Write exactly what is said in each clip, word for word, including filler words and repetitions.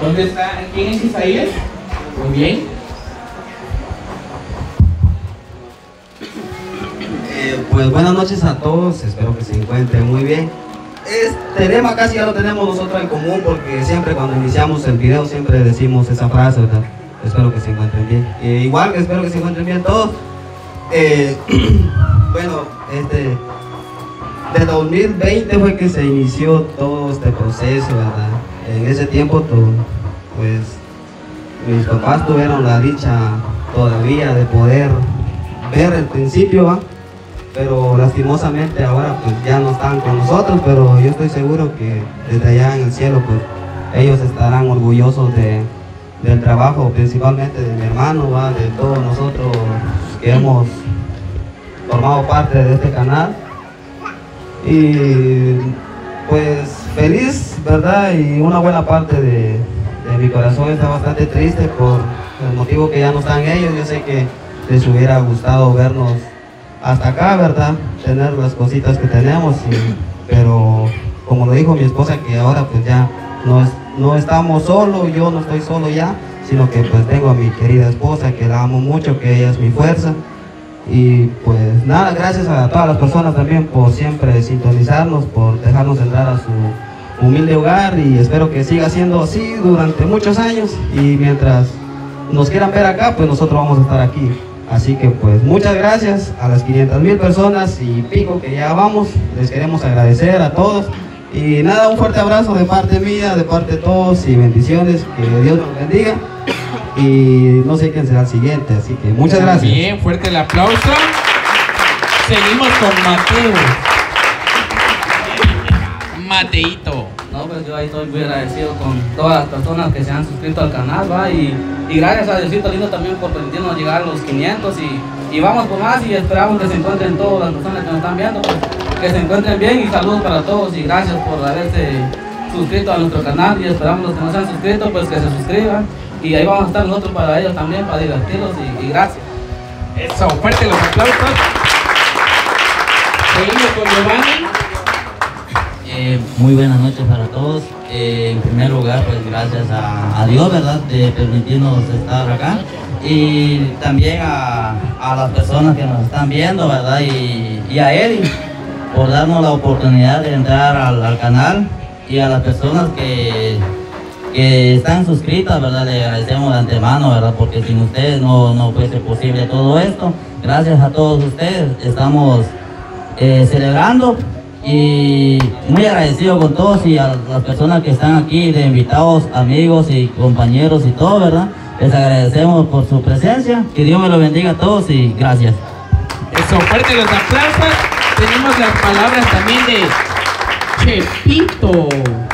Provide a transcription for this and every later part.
¿Dónde está? ¿Quién es Isaías? Muy bien. Eh, pues buenas noches a todos, espero que se encuentren muy bien. Este tema casi ya lo tenemos nosotros en común porque siempre cuando iniciamos el video siempre decimos esa frase, ¿verdad? Espero que se encuentren bien. Eh, igual que espero que se encuentren bien todos. Eh, bueno, este, de dos mil veinte fue que se inició todo este proceso, ¿verdad? En ese tiempo, todo, pues, mis papás tuvieron la dicha todavía de poder ver el principio, ¿va? Pero lastimosamente ahora pues ya no están con nosotros, pero yo estoy seguro que desde allá en el cielo pues ellos estarán orgullosos de, del trabajo, principalmente de mi hermano, ¿va? De todos nosotros que hemos formado parte de este canal. Y pues feliz, ¿verdad? Y una buena parte de, de mi corazón está bastante triste por el motivo que ya no están ellos. Yo sé que les hubiera gustado vernos hasta acá, ¿verdad? Tener las cositas que tenemos, y, pero como lo dijo mi esposa, que ahora pues ya no, es, no estamos solos, yo no estoy solo ya, sino que pues tengo a mi querida esposa, que la amo mucho, que ella es mi fuerza. Y pues nada, gracias a todas las personas también por siempre sintonizarnos, por dejarnos entrar a su humilde hogar, y espero que siga siendo así durante muchos años, y mientras nos quieran ver acá, pues nosotros vamos a estar aquí. Así que pues muchas gracias a las quinientas mil personas y pico que ya vamos, les queremos agradecer a todos. Y nada, un fuerte abrazo de parte mía, de parte de todos, y bendiciones, que Dios nos bendiga. Y no sé quién será el siguiente, así que muchas gracias. Bien, fuerte el aplauso. Seguimos con Mateo. Mateito. No, pues yo ahí estoy muy agradecido con todas las personas que se han suscrito al canal, ¿va? Y, y gracias a Diosito Lindo también por permitirnos llegar a los quinientos, y, y vamos por más, y esperamos que se encuentren todas las personas que nos están viendo, pues, que se encuentren bien, y saludos para todos, y gracias por haberse suscrito a nuestro canal, y esperamos los que no se han suscrito pues que se suscriban, y ahí vamos a estar nosotros para ellos también, para divertirlos, y, y gracias. Eso, fuerte los aplausos. Seguimos con Giovanni. Eh, muy buenas noches para todos. Eh, en primer lugar, pues gracias a, a Dios, ¿verdad?, de permitirnos estar acá. Y también a, a las personas que nos están viendo, ¿verdad?, y, y a Eddie por darnos la oportunidad de entrar al, al canal, y a las personas que, que están suscritas, ¿verdad?, le agradecemos de antemano, ¿verdad?, porque sin ustedes no, no fuese posible todo esto. Gracias a todos ustedes, estamos eh, celebrando. Y muy agradecido con todos, y a las personas que están aquí de invitados, amigos y compañeros y todo, ¿verdad? Les agradecemos por su presencia. Que Dios me lo bendiga a todos, y gracias. Eso, fuerte los aplausos. Tenemos las palabras también de Chepito.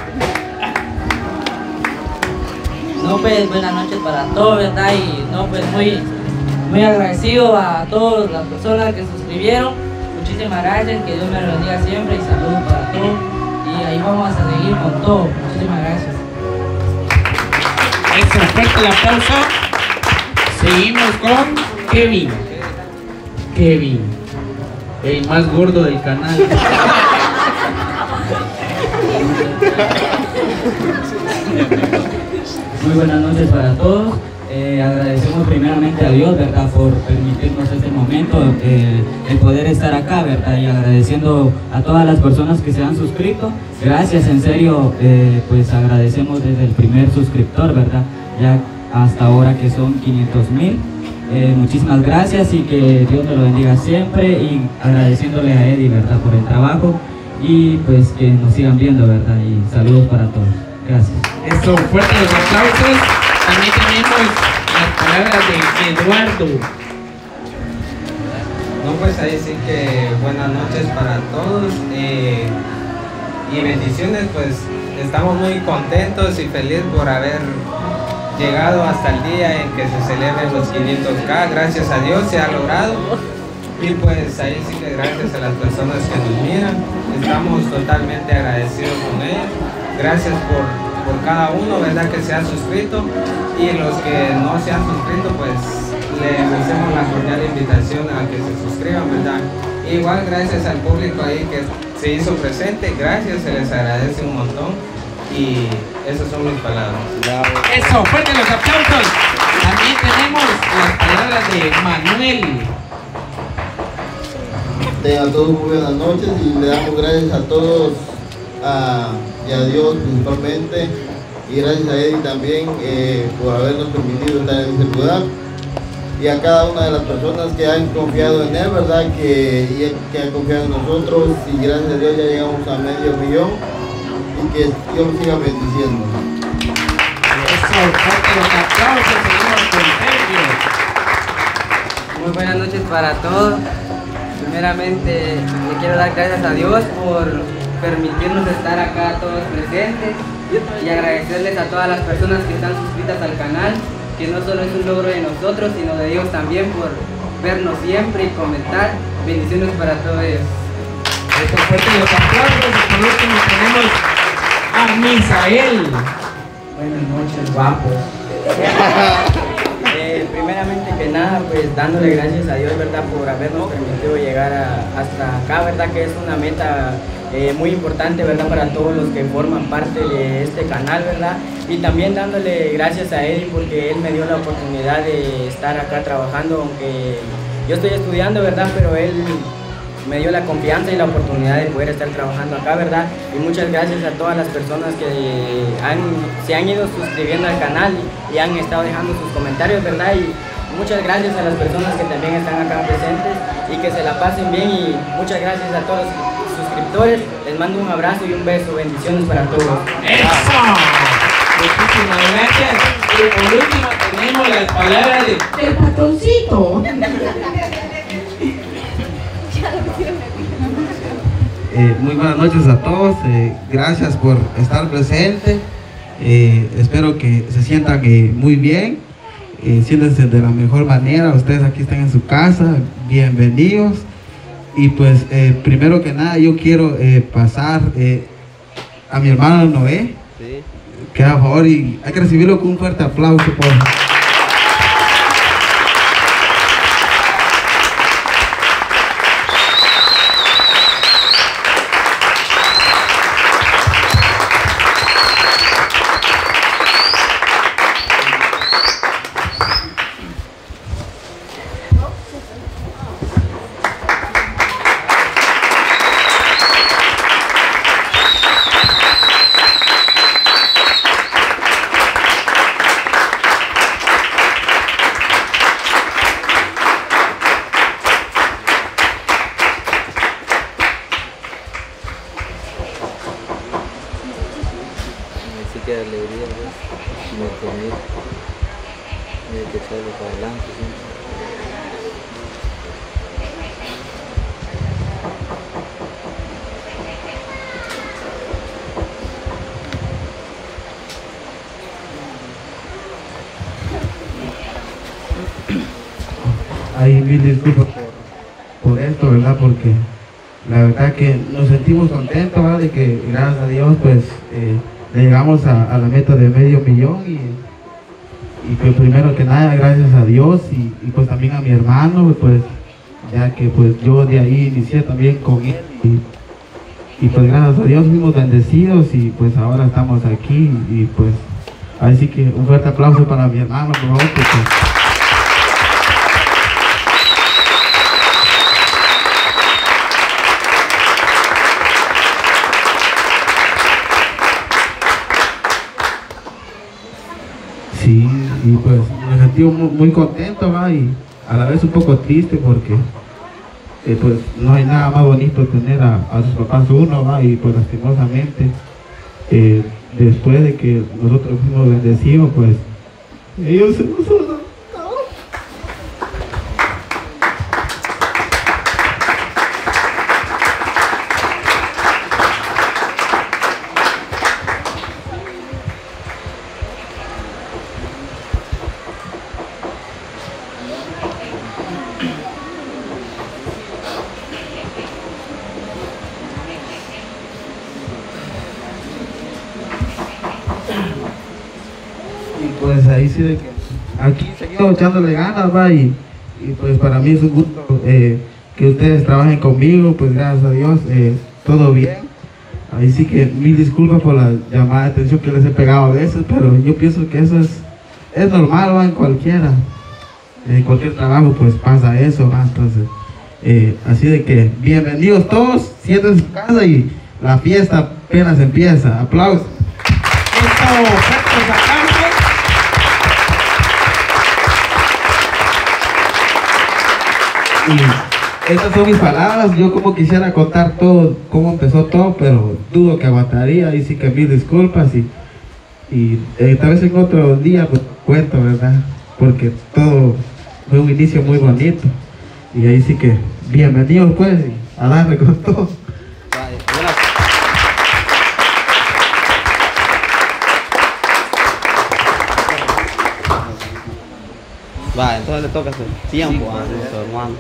No, pues buenas noches para todos, ¿verdad? Y no, pues muy, muy agradecido a todas las personas que suscribieron. Muchísimas gracias, que Dios me lo bendiga siempre, y saludos para todos, y ahí vamos a seguir con todo. Muchísimas gracias. Eso, fuerte el aplauso. Seguimos con Kevin. Kevin, el más gordo del canal. Muy buenas noches para todos. Eh, agradecemos primeramente a Dios, ¿verdad?, por permitirnos este momento, eh, el poder estar acá, ¿verdad?, y agradeciendo a todas las personas que se han suscrito. Gracias, en serio, eh, pues agradecemos desde el primer suscriptor, ¿verdad?, ya hasta ahora que son quinientos mil. Eh, muchísimas gracias, y que Dios me lo bendiga siempre, y agradeciéndole a Eddie, ¿verdad?, por el trabajo, y pues que nos sigan viendo, ¿verdad?, y saludos para todos. Gracias. Eso, fuerte los aplausos. También tenemos las palabras de Eduardo. No, pues ahí sí que buenas noches para todos, eh, y bendiciones. Pues estamos muy contentos y felices por haber llegado hasta el día en que se celebren los quinientos K. Gracias a Dios se ha logrado, y pues ahí sí que gracias a las personas que nos miran, estamos totalmente agradecidos con ellos. Gracias por, por cada uno, ¿verdad?, que se ha suscrito, y los que no se han suscrito, pues les hacemos la cordial invitación a que se suscriban, ¿verdad? Igual gracias al público ahí que se hizo presente, gracias, se les agradece un montón. Y esas son mis palabras. Eso, fuerte los aplausos. También tenemos las palabras de Manuel. Tengan todos muy buenas noches y le damos gracias a todos a, y a Dios principalmente, y gracias a Eddie también eh, por habernos permitido estar en este lugar, y a cada una de las personas que han confiado en él, ¿verdad? Que, y que han confiado en nosotros, y gracias a Dios ya llegamos a medio millón, y que Dios siga bendiciendo. Eso, fuerte los aplausos, seguimos con Sergio. Muy buenas noches para todos. Primeramente le quiero dar gracias a Dios por permitirnos estar acá todos presentes y agradecerles a todas las personas que están suscritas al canal, que no solo es un logro de nosotros, sino de ellos también por vernos siempre y comentar. Bendiciones para todos ellos. Eso, fuerte los aplausos. Y por último tenemos a Misael. Buenas noches, guapos. Eh, primeramente que nada, pues dándole gracias a Dios, ¿verdad? Por habernos permitido llegar a, hasta acá, ¿verdad? Que es una meta eh, muy importante, ¿verdad? Para todos los que forman parte de este canal, ¿verdad? Y también dándole gracias a Eddie porque él me dio la oportunidad de estar acá trabajando, aunque yo estoy estudiando, ¿verdad? Pero él me dio la confianza y la oportunidad de poder estar trabajando acá, ¿verdad? Y muchas gracias a todas las personas que han, se han ido suscribiendo al canal y han estado dejando sus comentarios, ¿verdad? Y muchas gracias a las personas que también están acá presentes y que se la pasen bien, y muchas gracias a todos los suscriptores. Les mando un abrazo y un beso. Bendiciones para todos. ¡Eso! Muchísimas gracias. Y por último tenemos las palabras de el patroncito. Eh, muy buenas noches a todos, eh, gracias por estar presentes, eh, espero que se sientan eh, muy bien, eh, siéntense de la mejor manera, ustedes aquí están en su casa, bienvenidos. Y pues eh, primero que nada yo quiero eh, pasar eh, a mi hermano Noé, sí, que a favor, y hay que recibirlo con un fuerte aplauso por favor. Qué alegría, ¿no? Me permite, hay que echarlo para adelante siempre. Ahí mil disculpas por, por esto, ¿verdad? Porque la verdad que nos sentimos contentos, ¿verdad? De que gracias a Dios pues eh, llegamos a, a la meta de medio millón, y, y pues primero que nada gracias a Dios y, y pues también a mi hermano, pues ya que pues yo de ahí inicié también con él, y, y pues gracias a Dios fuimos bendecidos y pues ahora estamos aquí, y pues así que un fuerte aplauso para mi hermano, por favor, porque sí, y pues me sentí muy, muy contento, ¿va? Y a la vez un poco triste porque eh, pues no hay nada más bonito tener a, a sus papás uno, ¿va? Y pues lastimosamente eh, después de que nosotros fuimos bendecidos, pues ellos se nos han... Y pues ahí sí de que aquí seguimos echándole ganas, va, y, y pues para mí es un gusto eh, que ustedes trabajen conmigo, pues gracias a Dios, eh, todo bien, ahí sí que mil disculpas por la llamada de atención que les he pegado a veces, pero yo pienso que eso es, es normal, ¿va? En cualquiera, en cualquier trabajo pues pasa eso, ¿va? Entonces, eh, así de que bienvenidos todos, siéntense en su casa y la fiesta apenas empieza. Aplausos. Y estas son mis palabras. Yo como quisiera contar todo, cómo empezó todo, pero dudo que aguantaría. Y sí que mil disculpas y, y eh, tal vez en otro día pues cuento, ¿verdad? Porque todo fue un inicio muy bonito. Y ahí sí que bienvenidos pues y a darle con todo. Va, entonces le toca su tiempo a nuestro hermano.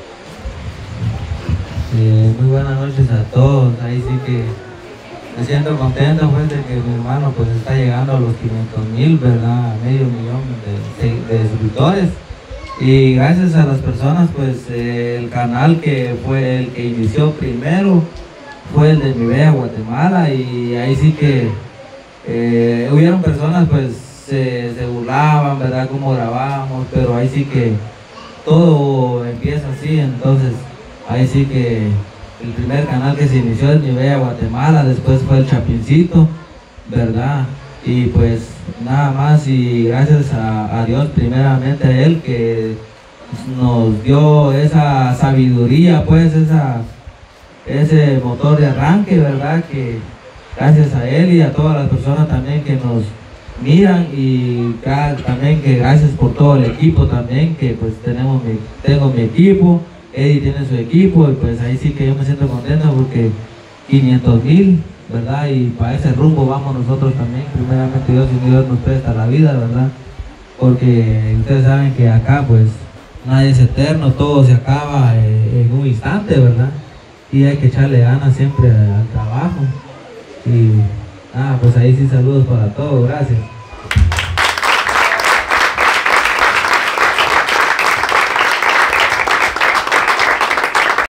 Eh, muy buenas noches a todos. Ahí sí que me siento contento pues de que mi hermano pues está llegando a los quinientos mil, ¿verdad? A medio millón de, de, de suscriptores. Y gracias a las personas pues eh, el canal que fue el que inició primero fue el de Mi Bella Guatemala, y ahí sí que eh, hubieron personas pues Se, se burlaban, ¿verdad? Cómo grabábamos, pero ahí sí que todo empieza así. Entonces ahí sí que el primer canal que se inició es Mi Bella Guatemala, después fue el Chapincito, ¿verdad? Y pues nada más, y gracias a, a Dios primeramente, a Él que nos dio esa sabiduría, pues esa, ese motor de arranque, ¿verdad? Que gracias a Él y a todas las personas también que nos miran, y también que gracias por todo el equipo también, que pues tenemos mi, tengo mi equipo, Eddie tiene su equipo, y pues ahí sí que yo me siento contento porque quinientos mil, ¿verdad? Y para ese rumbo vamos nosotros también, primeramente Dios, y Dios nos presta la vida, ¿verdad? Porque ustedes saben que acá pues nadie es eterno, todo se acaba eh, en un instante, ¿verdad? Y hay que echarle ganas siempre al trabajo. Y Ah, pues ahí sí, saludos para todos, gracias.